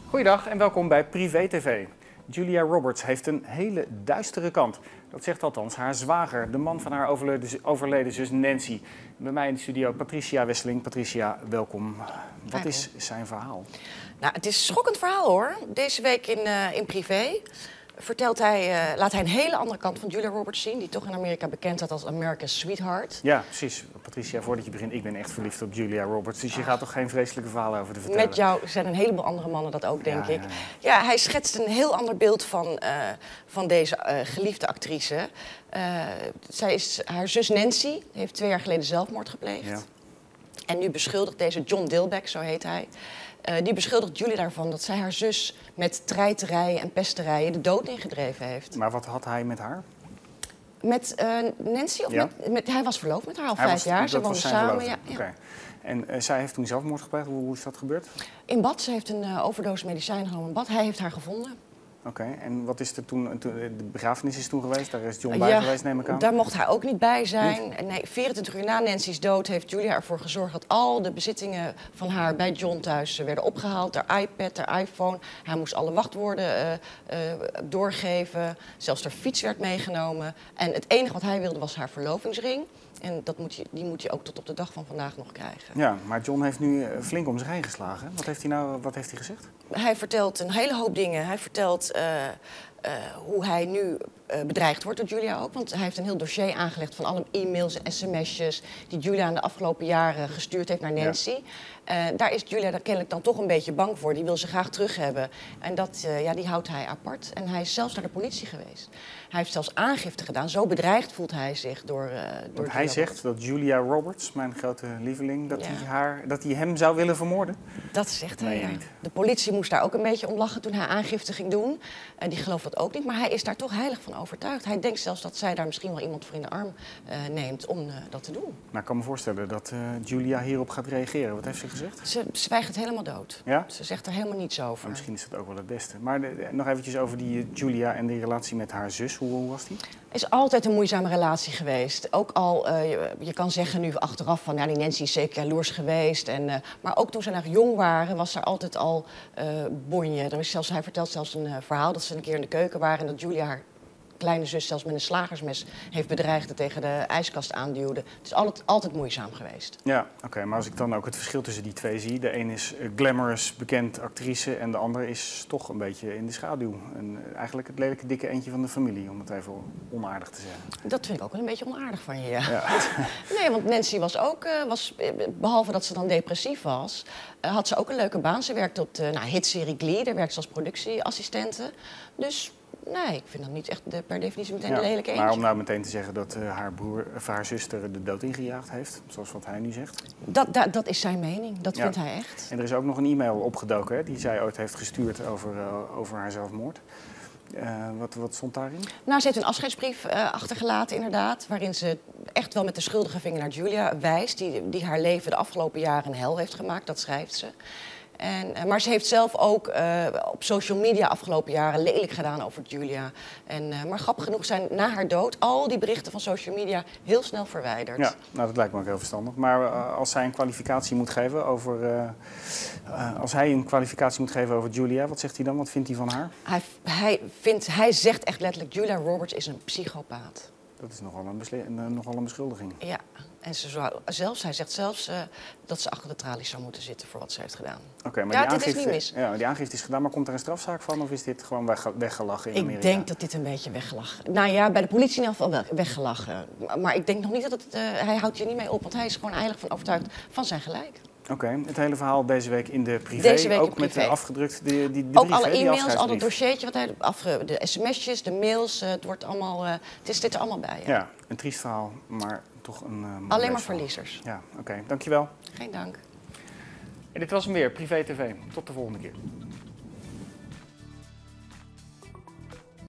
Goeiedag en welkom bij Privé TV. Julia Roberts heeft een hele duistere kant. Dat zegt althans haar zwager, de man van haar overleden zus Nancy. Bij mij in de studio Patricia Wesseling. Patricia, welkom. Wat is zijn verhaal? Nou, het is een schokkend verhaal hoor. Deze week in Privé laat hij een hele andere kant van Julia Roberts zien, die toch in Amerika bekend staat als America's Sweetheart. Ja, precies. Patricia, voordat je begint, ik ben echt verliefd op Julia Roberts. Dus je gaat toch geen vreselijke verhalen over te vertellen? Met jou zijn een heleboel andere mannen dat ook, denk ik. Ja, hij schetst een heel ander beeld van deze geliefde actrice. Haar zus Nancy heeft 2 jaar geleden zelfmoord gepleegd. Ja. En nu beschuldigt deze John Dilbeck, zo heet hij, die beschuldigt Julia daarvan dat zij haar zus met treiterijen en pesterijen de dood ingedreven heeft. Maar wat had hij met haar? Met Nancy? Of ja. Hij was verloofd met haar al 5 jaar. Ze woonden samen. Ja. Okay. En zij heeft toen zelfmoord gepleegd. Hoe is dat gebeurd? In bad. Ze heeft een overdosis medicijn genomen in bad. Hij heeft haar gevonden. Oké, en wat is er toen? De begrafenis is toen geweest? Daar is John bij geweest, neem ik aan? Daar mocht hij ook niet bij zijn. Niet? Nee, 24 uur na Nancy's dood heeft Julia ervoor gezorgd dat al de bezittingen van haar bij John thuis werden opgehaald. Haar iPad, haar iPhone. Hij moest alle wachtwoorden doorgeven. Zelfs haar fiets werd meegenomen. En het enige wat hij wilde was haar verlovingsring. En die moet je ook tot op de dag van vandaag nog krijgen. Ja, maar John heeft nu flink om zich heen geslagen. Wat heeft hij gezegd? Hij vertelt een hele hoop dingen. Hij vertelt hoe hij nu bedreigd wordt door Julia ook. Want hij heeft een heel dossier aangelegd van alle e-mails en sms'jes die Julia in de afgelopen jaren gestuurd heeft naar Nancy. Ja. Daar is Julia kennelijk dan toch een beetje bang voor. Die wil ze graag terug hebben. En die houdt hij apart. En hij is zelfs naar de politie geweest. Hij heeft zelfs aangifte gedaan. Zo bedreigd voelt hij zich door hij zegt dat Julia Roberts, mijn grote lieveling, dat hij hem zou willen vermoorden. Dat zegt hij, niet. De politie moest daar ook een beetje om lachen toen hij aangifte ging doen. Die gelooft dat ook niet, maar hij is daar toch heilig van overtuigd. Hij denkt zelfs dat zij daar misschien wel iemand voor in de arm neemt om dat te doen. Nou, ik kan me voorstellen dat Julia hierop gaat reageren. Wat heeft ze gezegd? Ze zwijgt het helemaal dood. Ja? Ze zegt er helemaal niets over. Maar misschien is dat ook wel het beste. Maar nog eventjes over die Julia en die relatie met haar zus. Hoe was die? Het is altijd een moeizame relatie geweest. Ook al, je kan zeggen nu achteraf van, die Nancy is zeker jaloers geweest. Maar ook toen ze nog jong waren, was er altijd al bonje. Hij vertelt zelfs een verhaal dat ze een keer in de keuken waren en dat Julia haar kleine zus zelfs met een slagersmes heeft bedreigd en tegen de ijskast aanduwde. Het is altijd moeizaam geweest. Ja, oké, maar als ik dan ook het verschil tussen die twee zie. De een is glamorous, bekend actrice en de ander is toch een beetje in de schaduw. En eigenlijk het lelijke dikke eentje van de familie, om het even onaardig te zeggen. Dat vind ik ook wel een beetje onaardig van je, ja. Nee, want Nancy was ook, behalve dat ze dan depressief was, had ze ook een leuke baan. Ze werkte op de hitserie Glee, daar werkte ze als productieassistente. Dus nee, ik vind dat niet echt per definitie meteen een lelijke eentje. Maar om nou meteen te zeggen dat haar zuster de dood ingejaagd heeft, zoals wat hij nu zegt. Dat is zijn mening, dat vindt hij echt. En er is ook nog een e-mail opgedoken, hè, die zij ooit heeft gestuurd over haar zelfmoord. Wat stond daarin? Nou, ze heeft een afscheidsbrief achtergelaten inderdaad, waarin ze echt wel met de schuldige vinger naar Julia wijst, die haar leven de afgelopen jaren een hel heeft gemaakt, dat schrijft ze. Maar ze heeft zelf ook op social media afgelopen jaren lelijk gedaan over Julia. Maar grappig genoeg zijn na haar dood al die berichten van social media heel snel verwijderd. Ja, nou dat lijkt me ook heel verstandig. Maar als hij een kwalificatie moet geven over Julia, wat zegt hij dan? Wat vindt hij van haar? Hij zegt echt letterlijk, Julia Roberts is een psychopaat. Dat is nogal een beschuldiging. Ja, en hij zegt zelfs dat ze achter de tralies zou moeten zitten voor wat ze heeft gedaan. Oké, maar dit is niet mis. Ja, die aangifte is gedaan, maar komt er een strafzaak van of is dit gewoon weggelachen in Amerika? Ik denk dat dit een beetje weggelachen. Nou ja, bij de politie in ieder geval wel weggelachen. Maar ik denk nog niet dat hij houdt hier niet mee op, want hij is gewoon heilig van overtuigd van zijn gelijk. Oké, het hele verhaal deze week in de privé, ook met afgedrukt die brief, ook alle e-mails, al het dossiertje, de sms'jes, de mails, het zit er allemaal bij. Ja, een triest verhaal, maar toch een alleen maar verliezers. Ja, oké, dankjewel. Geen dank. En dit was hem weer, Privé TV. Tot de volgende keer.